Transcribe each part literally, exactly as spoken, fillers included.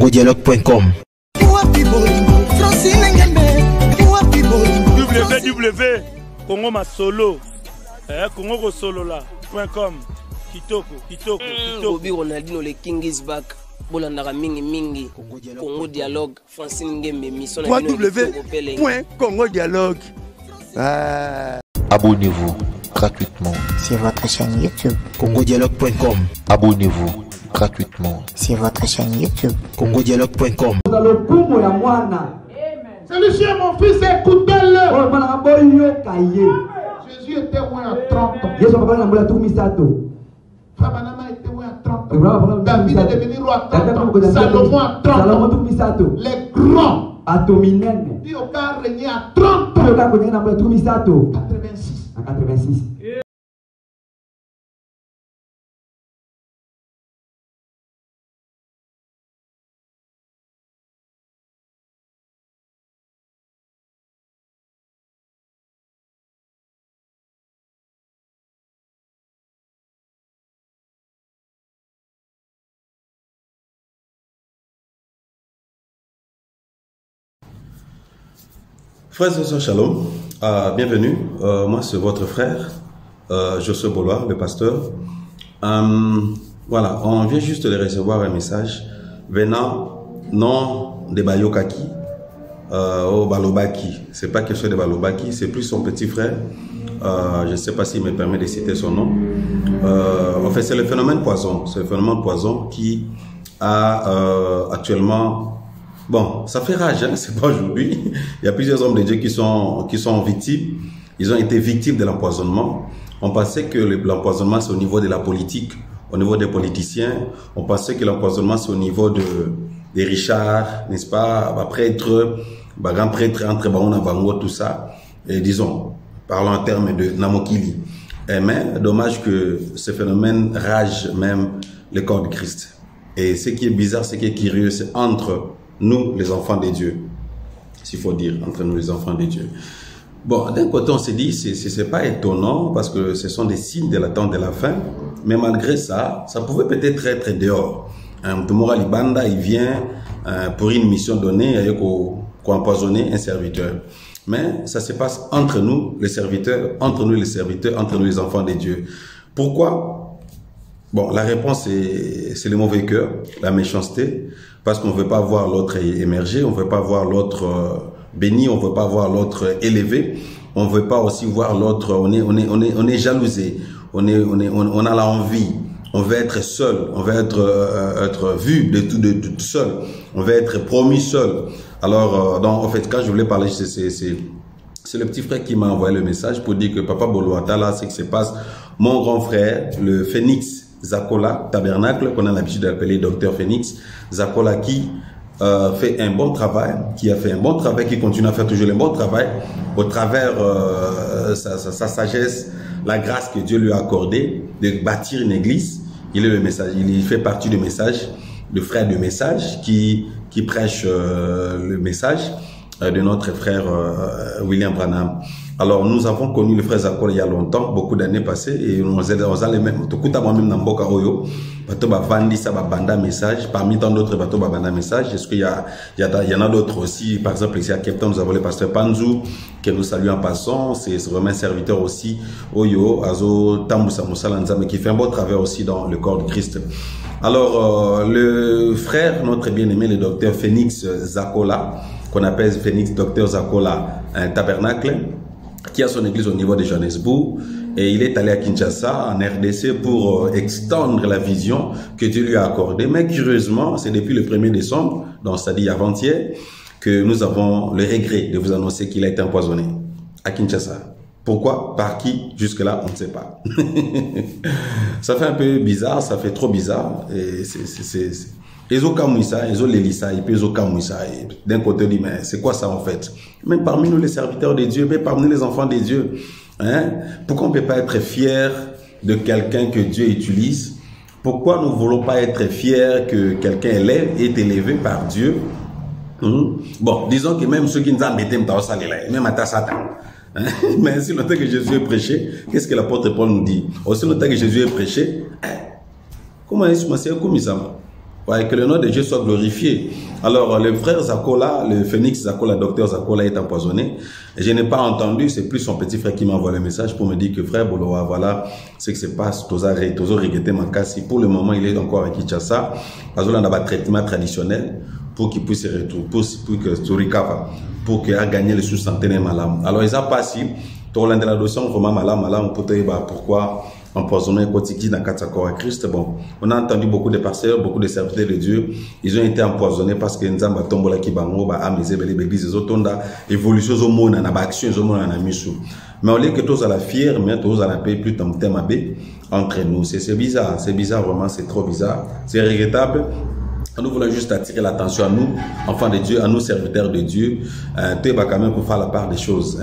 congodialogue point com. w w w Congo Masolo, eh, Congo Solo là, point com. Kitoko, Kitoko, Kitoko. Bobby Ronaldinho, le King is back. Bolandara mingi mingi. Congo Dialogue, Francine Ngembe, mission. w w w point congo dialogue. Ah. Abonnez-vous gratuitement sur votre chaîne YouTube congodialogue point com. Abonnez-vous gratuitement sur votre chaîne YouTube congodialogue point com. Celui-ci est mon fils, écoutez-le. Jésus était loin à trente ans. Fabanama était loin à trente ans. David est devenu roi à trente ans. Salomon à trente ans. Les grands. Puis au cas régné à trente ans. quatre-vingt-six. quatre-vingt-six. Frères et sœurs, shalom, euh, bienvenue, euh, moi c'est votre frère, euh, Josué Bolois, le pasteur. Euh, voilà, on vient juste de recevoir un message venant non de Bayokaki, euh, au Balobaki. C'est pas quelque chose de Balobaki, c'est plus son petit frère. Euh, je ne sais pas s'il me permet de citer son nom. Euh, en fait, c'est le phénomène poison, c'est le phénomène poison qui a euh, actuellement... Bon, ça fait rage, hein? C'est pas aujourd'hui. Il y a plusieurs hommes de Dieu qui sont, qui sont victimes. Ils ont été victimes de l'empoisonnement. On pensait que l'empoisonnement, c'est au niveau de la politique, au niveau des politiciens. On pensait que l'empoisonnement, c'est au niveau de, des Richards, n'est-ce pas? Bah, prêtre, bah, grand prêtre, entre Baouna, Bango, tout ça. Et disons, parlons en termes de Namokili. Et mais, dommage que ce phénomène rage même le corps de Christ. Et ce qui est bizarre, ce qui est curieux, c'est entre nous, les enfants de Dieu, s'il faut dire, entre nous, les enfants de Dieu. Bon, d'un côté, on s'est dit, c'est pas étonnant parce que ce sont des signes de l'attente de la fin, mais malgré ça, ça pouvait peut-être être dehors. Un Tumora Libanda, il vient euh, pour une mission donnée, avec empoisonner un serviteur. Mais ça se passe entre nous, les serviteurs, entre nous, les serviteurs, entre nous, les enfants de Dieu. Pourquoi? Bon, la réponse, c'est le mauvais cœur, la méchanceté, parce qu'on ne veut pas voir l'autre émerger, on ne veut pas voir l'autre béni, on ne veut pas voir l'autre élevé, on ne veut pas aussi voir l'autre, on est, on est, on est, on est jalousé, on, est, on, est, on, on a l'envie, on veut être seul, on veut être, euh, être vu de tout, de, de tout seul, on veut être promis seul. Alors, euh, donc, en fait, quand je voulais parler, c'est le petit frère qui m'a envoyé le message pour dire que Papa Bolouata, là, c'est que se passe mon grand frère, le Phénix Zakola Tabernacle, qu'on a l'habitude d'appeler Docteur Phénix, Zakola qui euh, fait un bon travail, qui a fait un bon travail, qui continue à faire toujours un bon travail, au travers euh, sa, sa, sa sagesse, la grâce que Dieu lui a accordée de bâtir une église. Il est le message, il fait partie du message, le frère du message qui, qui prêche euh, le message euh, de notre frère euh, William Branham. Alors, nous avons connu le frère Zakola il y a longtemps, beaucoup d'années passées, et on a les mêmes, tout à moi-même dans Mboka Oyo, bateau ba vandi ça ba banda message, parmi tant d'autres bateaux ba banda message. Est-ce qu'il y a, il y a, il y en a d'autres aussi, par exemple ici à Cape Town, nous avons le pasteur Panzou, que nous saluons en passant, c'est vraiment un serviteur aussi, Oyo, Azo, Tambousa Moussalanza, mais qui fait un beau travail aussi dans le corps de Christ. Alors, euh, le frère, notre bien-aimé, le docteur Phénix Zakola, qu'on appelle Phénix Docteur Zakola, un tabernacle, qui a son église au niveau de Johannesburg, et il est allé à Kinshasa, en R D C, pour euh, extendre la vision que Dieu lui a accordée. Mais curieusement, c'est depuis le premier décembre, donc c'est-à-dire avant-hier, que nous avons le regret de vous annoncer qu'il a été empoisonné à Kinshasa. Pourquoi? Par qui? Jusque-là, on ne sait pas. Ça fait un peu bizarre, ça fait trop bizarre, et c'est... Ils ont Kamouissa, ils ont l'Élissa, et puis ils ont Kamouissa. D'un côté, on dit, mais c'est quoi ça en fait? Même parmi nous, les serviteurs de Dieu, mais parmi nous, les enfants de Dieu, hein? Pourquoi on ne peut pas être fier de quelqu'un que Dieu utilise? Pourquoi nous ne voulons pas être fiers que quelqu'un élève est élevé par Dieu? Hum? Bon, disons que même ceux qui nous ont mis même à Satan. Hein? Mais si longtemps que Jésus est prêché, qu'est-ce que l'apôtre Paul nous dit? Aussi longtemps que Jésus est prêché, comment est-ce que c'est comme ça? Ouais, que le nom de Dieu soit glorifié. Alors, le frère Zakola, le phénix Zakola, docteur Zakola est empoisonné. Je n'ai pas entendu, c'est plus son petit frère qui m'a envoyé le message pour me dire que frère Boloa, voilà ce qui se passe. Toza regretté Makassi. Pour le moment, il est encore à Kinshasa. Parce qu'on a un traitement traditionnel pour qu'il puisse se retrouver, pour, pour que se recover, pour qu'il ait gagné le sous-santé malade. Alors, ils ont passé, tout le monde vraiment malade, malade, on peut dire pourquoi empoisonné Kotiki dans Katsakora Christ. Bon, on a entendu beaucoup de pasteurs, beaucoup de serviteurs de Dieu, ils ont été empoisonnés parce que Nzamba tombola ki bango ba amizé beli beli zotonda évolution zo mona na ba action zo mona na misu. Mais on lit que tous à la fière, mais tous à la paix plus tant thème entre nous. C'est bizarre, c'est bizarre vraiment, c'est trop bizarre, c'est regrettable. Nous voulons juste attirer l'attention à nous, enfants de Dieu, à nous, serviteurs de Dieu. Euh, tu es quand même pour faire la part des choses.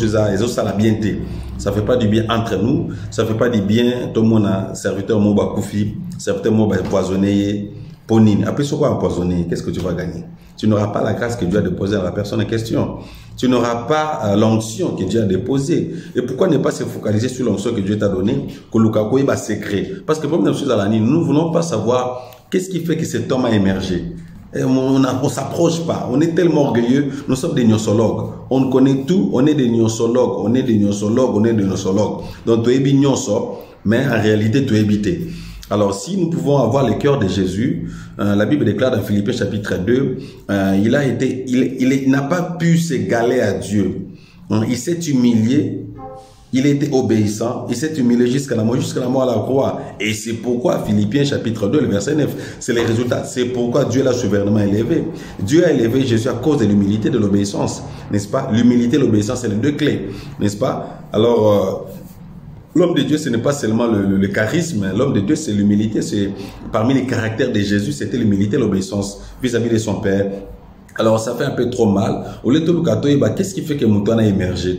Ça la bien. Ça fait pas du bien entre nous. Ça fait pas du bien. Tout le monde a serviteur Moba Koufi, serviteur Moba empoisonné, Ponine. Après, ce quoi empoisonné, qu'est-ce que tu vas gagner? Tu n'auras pas la grâce que Dieu a déposée à la personne en question. Tu n'auras pas euh, l'onction que Dieu a déposée. Et pourquoi ne pas se focaliser sur l'onction que Dieu t'a donnée? Que Lukaku est secret. Parce que, comme nous ne voulons pas savoir qu'est-ce qui fait que cet homme a émergé. Et on ne s'approche pas. On est tellement orgueilleux. Nous sommes des gnosologues. On connaît tout. On est des gnosologues. On est des gnosologues. On est des gnosologues. Donc, tu es gnoso, mais en réalité, tu es habité. Alors, si nous pouvons avoir le cœur de Jésus, euh, la Bible déclare dans Philippiens chapitre deux, euh, il a été, il, il, il n'a pas pu s'égaler à Dieu. Hein, il s'est humilié. Il était obéissant, il s'est humilié jusqu'à la mort, jusqu'à la mort à la croix. Et c'est pourquoi Philippiens chapitre deux, le verset neuf, c'est les résultats. C'est pourquoi Dieu l'a souverainement élevé. Dieu a élevé Jésus à cause de l'humilité et de l'obéissance, n'est-ce pas? L'humilité et l'obéissance, c'est les deux clés, n'est-ce pas? Alors, euh, l'homme de Dieu, ce n'est pas seulement le, le, le charisme. L'homme de Dieu, c'est l'humilité. C'est parmi les caractères de Jésus, c'était l'humilité et l'obéissance vis-à-vis de son Père. Alors, ça fait un peu trop mal. Qu'est-ce qui fait que Mouton a émergé?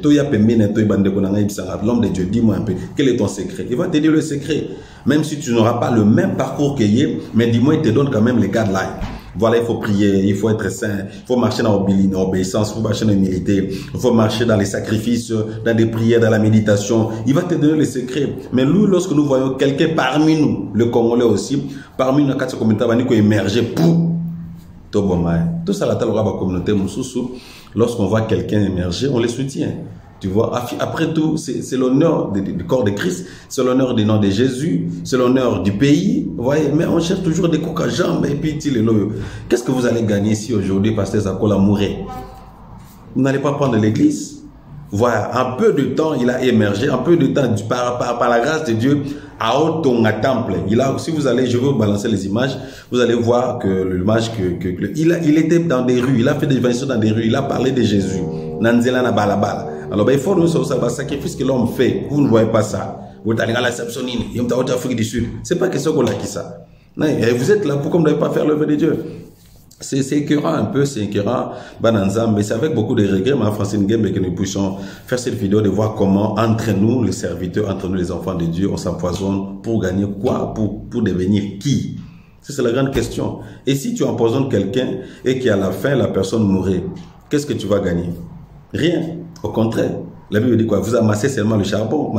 L'homme de Dieu, dis-moi un peu, quel est ton secret? Il va te dire le secret. Même si tu n'auras pas le même parcours qu'il y a, mais dis-moi, il te donne quand même les guidelines. Voilà, il faut prier, il faut être saint, il faut marcher dans l'obéissance, il faut marcher dans l'humilité, il faut marcher dans les sacrifices, dans des prières, dans la méditation. Il va te donner les secrets. Mais nous, lorsque nous voyons quelqu'un parmi nous, le Congolais aussi, parmi nous, quand il faut émerger, pouf, tout ça, la communauté, lorsqu'on voit quelqu'un émerger, on les soutient. Tu vois, après tout, c'est l'honneur du corps de Christ, c'est l'honneur du nom de Jésus, c'est l'honneur du pays. Vous voyez, mais on cherche toujours des coques à jambes et puis qu'est-ce que vous allez gagner si aujourd'hui, pasteur Zakola mourait? Vous n'allez pas prendre l'église. Voilà, un peu de temps, il a émergé, un peu de temps, par, par, par la grâce de Dieu, à Otonga Temple. Il a, si vous allez, je vais vous balancer les images, vous allez voir que l'image que, que, que il, a, il était dans des rues, il a fait des évangélisations dans des rues, il a parlé de Jésus. Nanzela na balabala. Alors, ben, il faut nous savoir le sacrifice que l'homme fait. Vous ne voyez pas ça. Vous êtes allé à la Sapsonine, vous êtes en Afrique du Sud. C'est pas question qu'on l'a qui ça. Non, vous êtes là, pourquoi vous n'avez pas faire l'œuvre de Dieu? C'est écœurant un peu, c'est écœurant, mais c'est avec beaucoup de regrets, ma Francine Gembe, que nous puissions faire cette vidéo de voir comment, entre nous, les serviteurs, entre nous, les enfants de Dieu, on s'empoisonne pour gagner quoi? Pour, pour devenir qui? C'est la grande question. Et si tu empoisonnes quelqu'un et qu'à la fin, la personne mourrait, qu'est-ce que tu vas gagner? Rien. Au contraire. La Bible dit quoi? Vous amassez seulement le charbon.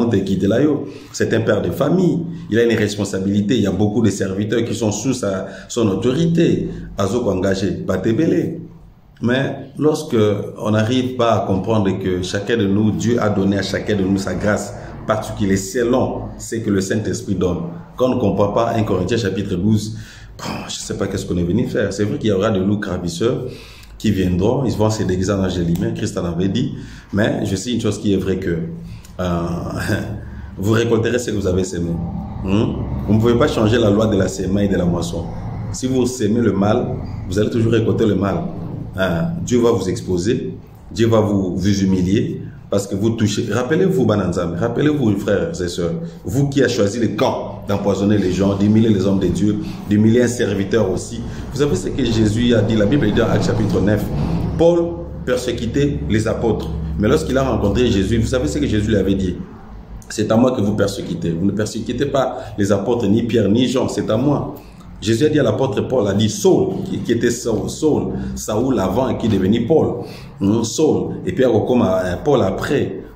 C'est un père de famille. Il a une responsabilité. Il y a beaucoup de serviteurs qui sont sous sa, son autorité. Azoko engagé, Batebele. Mais lorsque on n'arrive pas à comprendre que chacun de nous, Dieu a donné à chacun de nous sa grâce particulière selon ce que le Saint-Esprit donne. Quand on ne comprend pas un Corinthiens chapitre douze, bon, je ne sais pas qu'est-ce qu'on est venu faire. C'est vrai qu'il y aura de loups gravisseurs qui viendront, ils vont se déguiser en angélimain, Christ en avait dit, mais je sais une chose qui est vraie que euh, vous récolterez ce que vous avez semé. Hmm? Vous ne pouvez pas changer la loi de la sémence et de la moisson. Si vous sémez le mal, vous allez toujours récolter le mal. Hein? Dieu va vous exposer, Dieu va vous, vous humilier, parce que vous touchez. Rappelez-vous, Bananzam, rappelez-vous, frères et sœurs, vous qui avez choisi le camp d'empoisonner les gens, d'humilier les hommes de Dieu, d'humilier un serviteur aussi. Vous savez ce que Jésus a dit, la Bible dit dans Actes chapitre neuf. Paul persécutait les apôtres. Mais lorsqu'il a rencontré Jésus, vous savez ce que Jésus lui avait dit? C'est à moi que vous persécutez. Vous ne persécutez pas les apôtres, ni Pierre, ni Jean, c'est à moi. Jésus a dit à l'apôtre Paul, a dit Saul, qui, qui était Saul, Saul, Saoul avant et qui est devenu Paul. Hum, Saul. Et puis comme Paul après.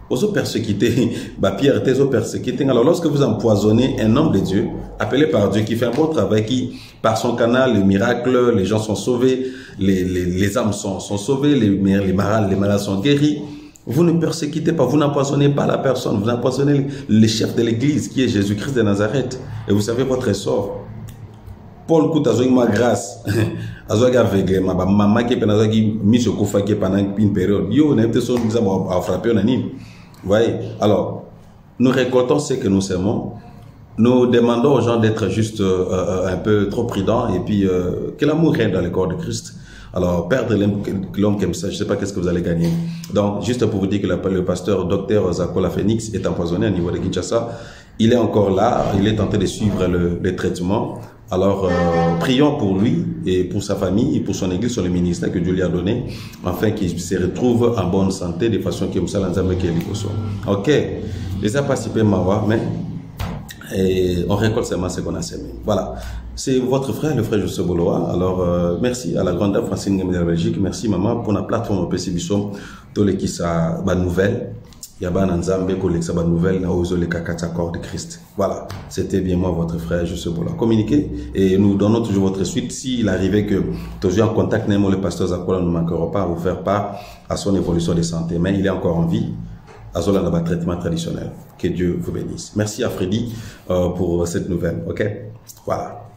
Aux persécutés, bah Pierre était aux persécutés. Alors lorsque vous empoisonnez un homme de Dieu, appelé par Dieu, qui fait un bon travail, qui par son canal, les miracles, les gens sont sauvés, les, les, les âmes sont, sont sauvées, les, les malades, les malades sont guéris. Vous ne persécutez pas, vous n'empoisonnez pas la personne, vous empoisonnez le chef de l'église qui est Jésus-Christ de Nazareth. Et vous savez votre sort. Paul Kout a joué ma grâce. A joué avec ma maman qui a mis au coffre pendant une période. Yo, on a été frappé, on a mis. Vous voyez? Alors, nous récoltons ce que nous semons. Nous demandons aux gens d'être juste euh, un peu trop prudents et puis euh, que l'amour règne dans le corps de Christ. Alors, perdre l'homme comme ça, je ne sais pas qu'est-ce que vous allez gagner. Donc, juste pour vous dire que le pasteur docteur Zakola Phoenix est empoisonné au niveau de Kinshasa. Il est encore là, il est en train de suivre le, le traitement. Alors, euh, prions pour lui et pour sa famille et pour son église, sur le ministère que Dieu lui a donné, afin qu'il se retrouve en bonne santé de façon que ça l'ensemble qui est ok, les a participé Mawa, mais et on récolte seulement ce qu'on a semé. Voilà, c'est votre frère, le frère Joseph Boloa. Alors, euh, merci à la grande dame Francine de la Belgique, merci maman pour la plateforme P C Bissom, tous les qui sa bonne nouvelle. Il y a un Nzambe qui sa bonne nouvelle, là où les kakata corps de Christ. Voilà, c'était bien moi, votre frère Joseph Boloa. Communiquez et nous donnons toujours votre suite. S'il arrivait que toujours en contact, le pasteur Zakola ne manquera pas à vous faire part à son évolution de santé, mais il est encore en vie. À Zola dans le traitement traditionnel. Que Dieu vous bénisse. Merci à Freddy euh, pour cette nouvelle. Ok, voilà.